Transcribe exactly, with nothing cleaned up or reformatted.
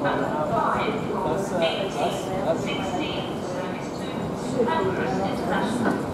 Platform five, eighteen sixteen, service to Pancras International.